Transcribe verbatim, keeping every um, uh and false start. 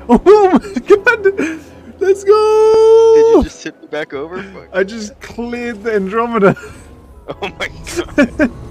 Oh my god! Let's Did you go! just tip me back over? Fuck. I just cleared the Andromeda. Oh my god.